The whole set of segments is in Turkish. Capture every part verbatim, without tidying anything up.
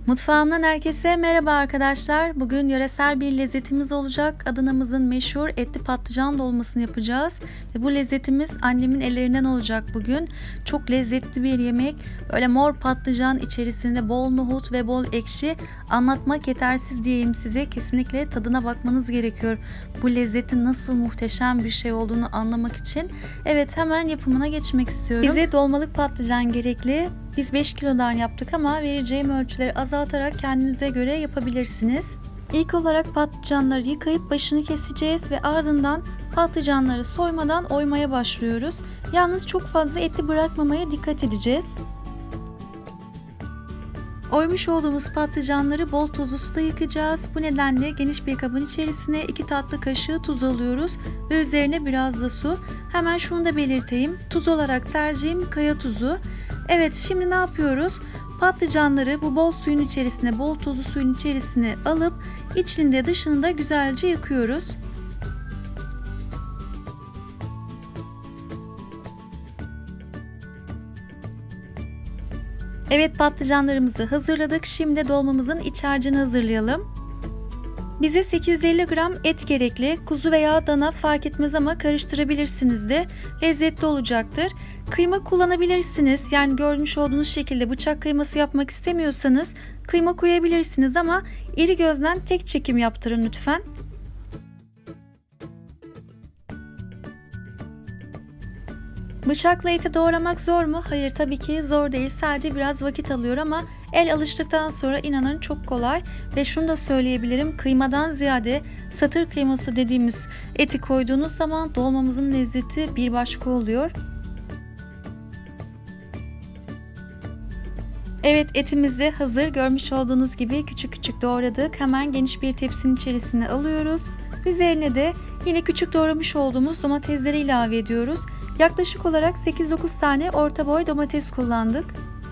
Mutfağımdan herkese merhaba arkadaşlar. Bugün yöresel bir lezzetimiz olacak. Adana'mızın meşhur etli patlıcan dolmasını yapacağız. Ve bu lezzetimiz annemin ellerinden olacak bugün. Çok lezzetli bir yemek. Böyle mor patlıcan içerisinde bol nohut ve bol ekşi. Anlatmak yetersiz diyeyim size. Kesinlikle tadına bakmanız gerekiyor. Bu lezzetin nasıl muhteşem bir şey olduğunu anlamak için. Evet, hemen yapımına geçmek istiyorum. Bize dolmalık patlıcan gerekli. Biz beş kilodan yaptık ama vereceğim ölçüleri azaltarak kendinize göre yapabilirsiniz. İlk olarak patlıcanları yıkayıp başını keseceğiz ve ardından patlıcanları soymadan oymaya başlıyoruz. Yalnız çok fazla eti bırakmamaya dikkat edeceğiz. Oymuş olduğumuz patlıcanları bol tuzlu suda yıkayacağız. Bu nedenle geniş bir kabın içerisine iki tatlı kaşığı tuz alıyoruz ve üzerine biraz da su. Hemen şunu da belirteyim. Tuz olarak tercihim kaya tuzu. Evet, şimdi ne yapıyoruz? Patlıcanları bu bol suyun içerisine, bol tuzlu suyun içerisine alıp içinde dışını da güzelce yıkıyoruz. Evet, patlıcanlarımızı hazırladık. Şimdi dolmamızın iç harcını hazırlayalım. Bize sekiz yüz elli gram et gerekli. Kuzu veya dana fark etmez ama karıştırabilirsiniz de lezzetli olacaktır. Kıyma kullanabilirsiniz. Yani görmüş olduğunuz şekilde bıçak kıyması yapmak istemiyorsanız kıyma koyabilirsiniz ama iri gözden tek çekim yaptırın lütfen. Bıçakla eti doğramak zor mu? Hayır, tabii ki zor değil. Sadece biraz vakit alıyor ama el alıştıktan sonra inanın çok kolay. Ve şunu da söyleyebilirim. Kıymadan ziyade satır kıyması dediğimiz eti koyduğunuz zaman dolmamızın lezzeti bir başka oluyor. Evet, etimizi hazır, görmüş olduğunuz gibi küçük küçük doğradık. Hemen geniş bir tepsinin içerisine alıyoruz. Üzerine de yine küçük doğramış olduğumuz domatesleri ilave ediyoruz. Yaklaşık olarak sekiz dokuz tane orta boy domates kullandık.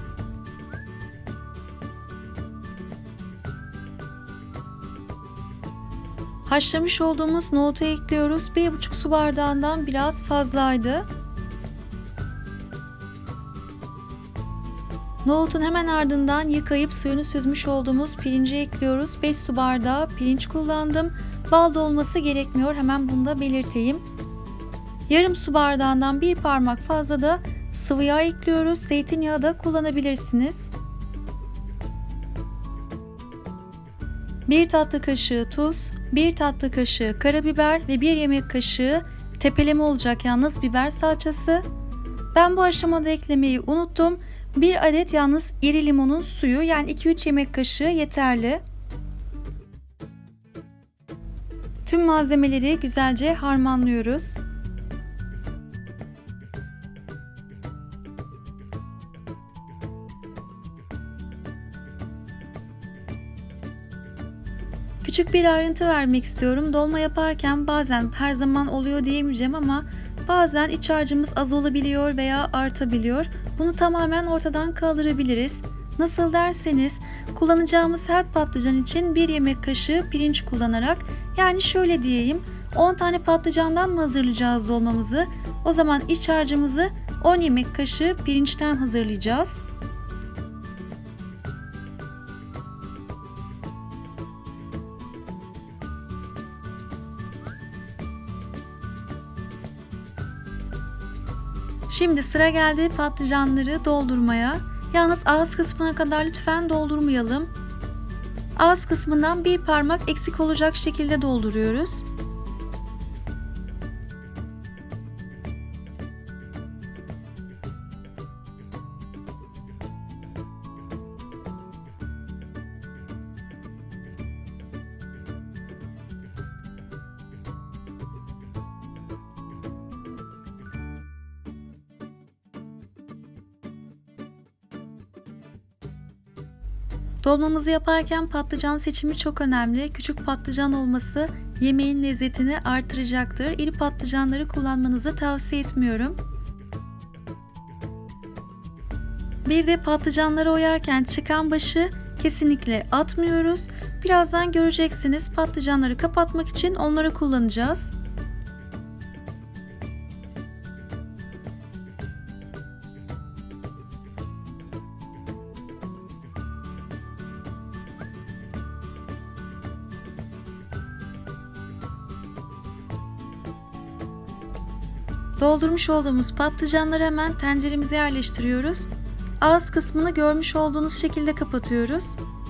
Haşlamış olduğumuz nohutu ekliyoruz. bir buçuk su bardağından biraz fazlaydı. Nohutun hemen ardından yıkayıp suyunu süzmüş olduğumuz pirinci ekliyoruz. beş su bardağı pirinç kullandım. Bal da olması gerekmiyor. Hemen bunu da belirteyim. Yarım su bardağından bir parmak fazla da sıvı yağ ekliyoruz. Zeytinyağı da kullanabilirsiniz. bir tatlı kaşığı tuz, bir tatlı kaşığı karabiber ve bir yemek kaşığı tepeleme olacak yalnız biber salçası. Ben bu aşamada eklemeyi unuttum. bir adet yalnız iri limonun suyu, yani iki üç yemek kaşığı yeterli. Tüm malzemeleri güzelce harmanlıyoruz. Küçük bir ayrıntı vermek istiyorum. Dolma yaparken bazen, her zaman oluyor diyemeyeceğim ama bazen iç harcımız az olabiliyor veya artabiliyor. Bunu tamamen ortadan kaldırabiliriz. Nasıl derseniz, kullanacağımız her patlıcan için bir yemek kaşığı pirinç kullanarak, yani şöyle diyeyim, on tane patlıcandan mı hazırlayacağız dolmamızı? O zaman iç harcımızı on yemek kaşığı pirinçten hazırlayacağız. Şimdi sıra geldi patlıcanları doldurmaya. Yalnız ağız kısmına kadar lütfen doldurmayalım. Ağız kısmından bir parmak eksik olacak şekilde dolduruyoruz. Dolmamızı yaparken patlıcan seçimi çok önemli. Küçük patlıcan olması yemeğin lezzetini artıracaktır. İri patlıcanları kullanmanızı tavsiye etmiyorum. Bir de patlıcanları oyarken çıkan başı kesinlikle atmıyoruz. Birazdan göreceksiniz, patlıcanları kapatmak için onları kullanacağız. Doldurmuş olduğumuz patlıcanları hemen tenceremize yerleştiriyoruz. Ağız kısmını görmüş olduğunuz şekilde kapatıyoruz.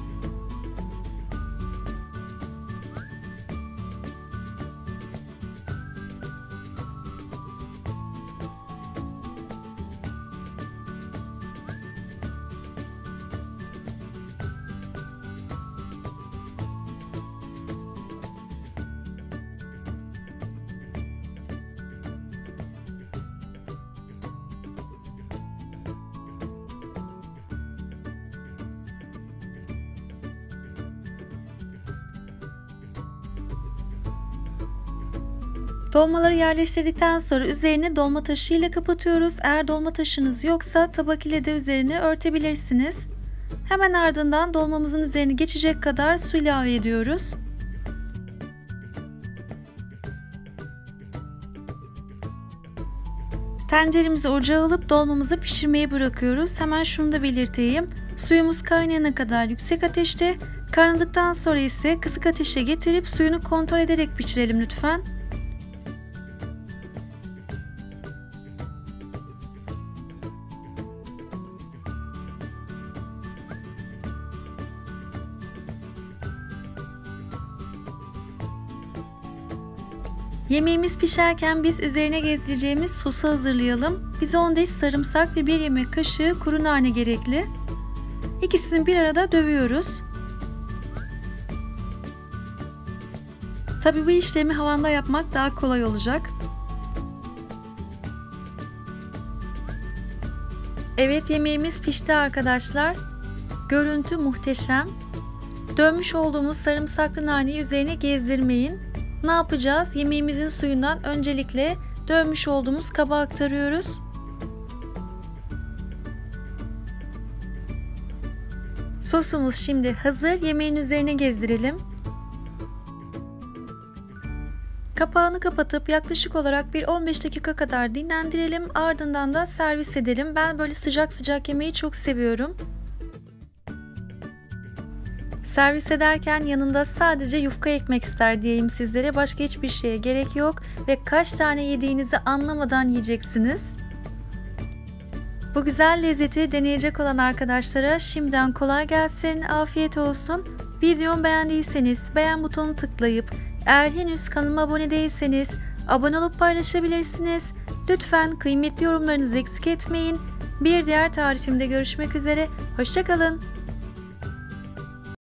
Dolmaları yerleştirdikten sonra üzerine dolma taşı ile kapatıyoruz. Eğer dolma taşınız yoksa tabak ile de üzerine örtebilirsiniz. Hemen ardından dolmamızın üzerine geçecek kadar su ilave ediyoruz. Tenceremizi ocağa alıp dolmamızı pişirmeye bırakıyoruz. Hemen şunu da belirteyim. Suyumuz kaynayana kadar yüksek ateşte, kaynadıktan sonra ise kısık ateşe getirip suyunu kontrol ederek pişirelim lütfen. Yemeğimiz pişerken biz üzerine gezdireceğimiz sosu hazırlayalım. Bize on diş sarımsak ve bir yemek kaşığı kuru nane gerekli. İkisini bir arada dövüyoruz. Tabii bu işlemi havanda yapmak daha kolay olacak. Evet, yemeğimiz pişti arkadaşlar. Görüntü muhteşem. Dövmüş olduğumuz sarımsaklı naneyi üzerine gezdirmeyin. Ne yapacağız? Yemeğimizin suyundan öncelikle dövmüş olduğumuz kaba aktarıyoruz. Sosumuz şimdi hazır. Yemeğin üzerine gezdirelim. Kapağını kapatıp yaklaşık olarak bir on beş dakika kadar dinlendirelim. Ardından da servis edelim. Ben böyle sıcak sıcak yemeği çok seviyorum. Servis ederken yanında sadece yufka ekmek ister diyeyim sizlere. Başka hiçbir şeye gerek yok ve kaç tane yediğinizi anlamadan yiyeceksiniz. Bu güzel lezzeti deneyecek olan arkadaşlara şimdiden kolay gelsin, afiyet olsun. Videomu beğendiyseniz beğen butonunu tıklayıp eğer henüz kanalıma abone değilseniz abone olup paylaşabilirsiniz. Lütfen kıymetli yorumlarınızı eksik etmeyin. Bir diğer tarifimde görüşmek üzere. Hoşça kalın.